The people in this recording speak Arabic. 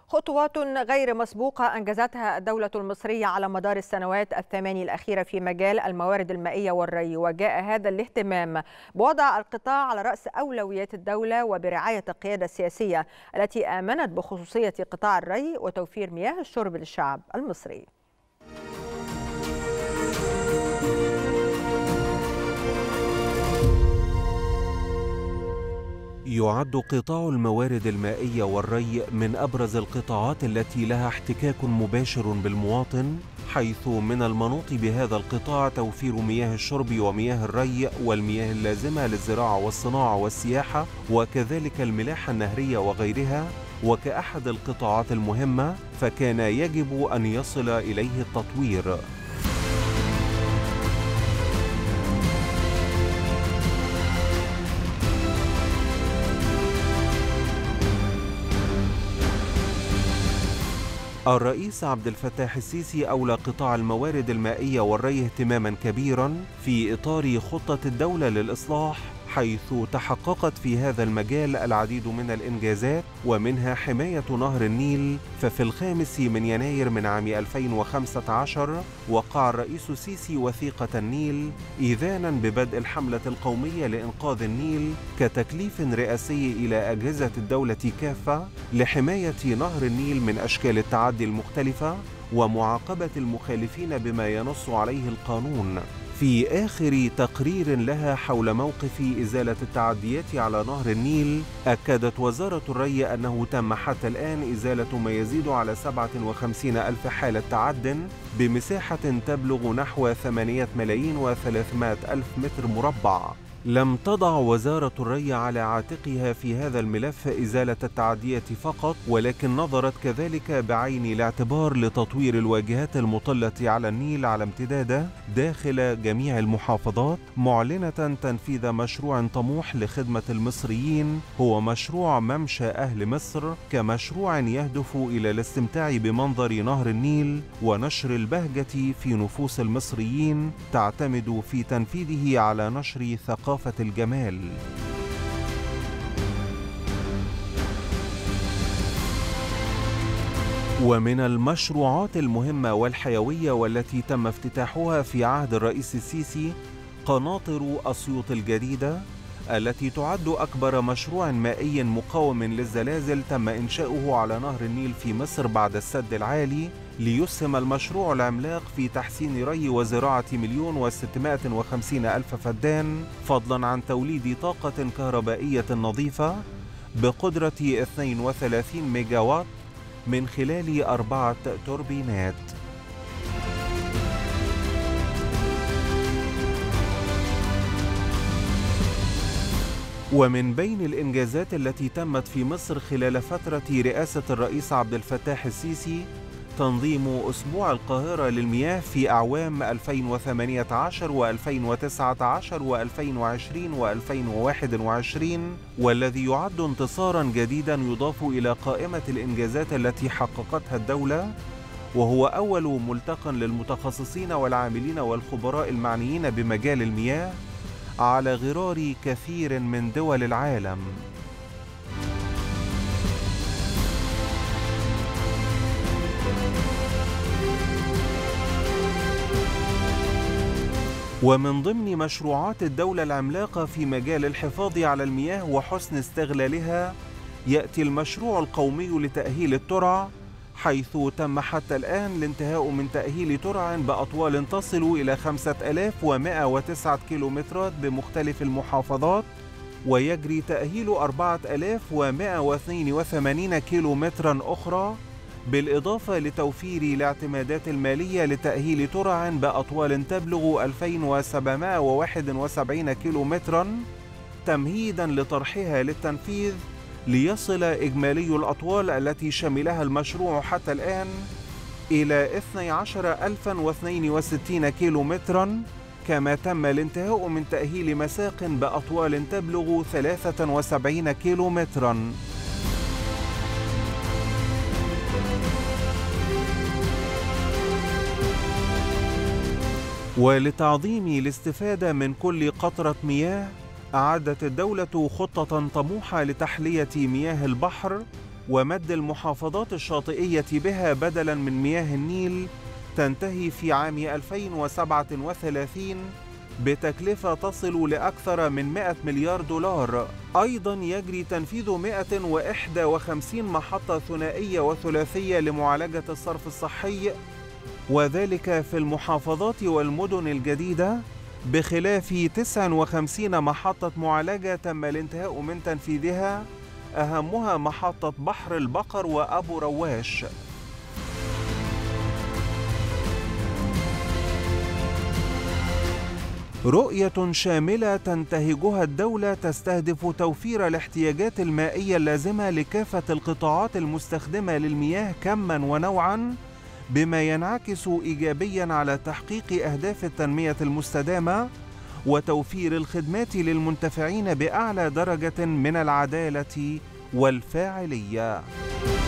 خطوات غير مسبوقة أنجزتها الدولة المصرية على مدار السنوات الثمان الأخيرة في مجال الموارد المائية والري، وجاء هذا الاهتمام بوضع القطاع على رأس أولويات الدولة وبرعاية القيادة السياسية التي آمنت بخصوصية قطاع الري وتوفير مياه الشرب للشعب المصري. يعد قطاع الموارد المائية والري من أبرز القطاعات التي لها احتكاك مباشر بالمواطن، حيث من المنوط بهذا القطاع توفير مياه الشرب ومياه الري والمياه اللازمة للزراعة والصناعة والسياحة، وكذلك الملاحة النهرية وغيرها. وكأحد القطاعات المهمة فكان يجب أن يصل إليه التطوير. الرئيس عبد الفتاح السيسي أولى قطاع الموارد المائية والري اهتماما كبيرا في إطار خطة الدولة للإصلاح، حيث تحققت في هذا المجال العديد من الإنجازات، ومنها حماية نهر النيل. ففي 5 يناير من عام 2015 وقع الرئيس السيسي وثيقة النيل إذانا ببدء الحملة القومية لإنقاذ النيل كتكليف رئاسي إلى أجهزة الدولة كافة لحماية نهر النيل من أشكال التعدي المختلفة ومعاقبة المخالفين بما ينص عليه القانون. في آخر تقرير لها حول موقف إزالة التعديات على نهر النيل، أكدت وزارة الري أنه تم حتى الآن إزالة ما يزيد على 57 ألف حالة تعد بمساحة تبلغ نحو 8,300,000 متر مربع. لم تضع وزارة الري على عاتقها في هذا الملف إزالة التعديات فقط، ولكن نظرت كذلك بعين الاعتبار لتطوير الواجهات المطلة على النيل على امتداده داخل جميع المحافظات، معلنة تنفيذ مشروع طموح لخدمة المصريين هو مشروع ممشى أهل مصر، كمشروع يهدف إلى الاستمتاع بمنظر نهر النيل ونشر البهجة في نفوس المصريين، تعتمد في تنفيذه على نشر ثقافة الجمال. ومن المشروعات المهمة والحيوية والتي تم افتتاحها في عهد الرئيس السيسي قناطر أسيوط الجديدة، التي تعد أكبر مشروع مائي مقاوم للزلازل تم إنشاؤه على نهر النيل في مصر بعد السد العالي، ليسهم المشروع العملاق في تحسين ري وزراعة 1,650,000 فدان، فضلا عن توليد طاقة كهربائية نظيفة بقدرة 32 ميجاوات من خلال 4 توربينات. ومن بين الإنجازات التي تمت في مصر خلال فترة رئاسة الرئيس عبد الفتاح السيسي تنظيم أسبوع القاهرة للمياه في أعوام 2018 و2019 و2020 و2021، والذي يعد انتصارا جديدا يضاف إلى قائمة الإنجازات التي حققتها الدولة، وهو أول ملتقى للمتخصصين والعاملين والخبراء المعنيين بمجال المياه على غرار كثير من دول العالم. ومن ضمن مشروعات الدولة العملاقة في مجال الحفاظ على المياه وحسن استغلالها يأتي المشروع القومي لتأهيل الترع، حيث تم حتى الآن الانتهاء من تأهيل ترع بأطوال تصل إلى 5109 كيلومترات بمختلف المحافظات، ويجري تأهيل 4182 كيلومترا أخرى، بالإضافة لتوفير الاعتمادات المالية لتأهيل ترع بأطوال تبلغ 2771 كيلومترا، تمهيدا لطرحها للتنفيذ ليصل إجمالي الأطوال التي شملها المشروع حتى الآن إلى 12,062 كيلومترا، كما تم الانتهاء من تأهيل مساق بأطوال تبلغ 73 كيلومترا. ولتعظيم الاستفادة من كل قطرة مياه، أعدت الدولة خطة طموحة لتحلية مياه البحر ومد المحافظات الشاطئية بها بدلاً من مياه النيل تنتهي في عام 2037 بتكلفة تصل لأكثر من 100 مليار دولار. أيضاً يجري تنفيذ 151 محطة ثنائية وثلاثية لمعالجة الصرف الصحي، وذلك في المحافظات والمدن الجديدة، بخلاف 59 محطة معالجة تم الانتهاء من تنفيذها، أهمها محطة بحر البقر وأبو رواش. رؤية شاملة تنتهجها الدولة تستهدف توفير الاحتياجات المائية اللازمة لكافة القطاعات المستخدمة للمياه كماً ونوعاً، بما ينعكس إيجابياً على تحقيق أهداف التنمية المستدامة وتوفير الخدمات للمنتفعين بأعلى درجة من العدالة والفاعلية.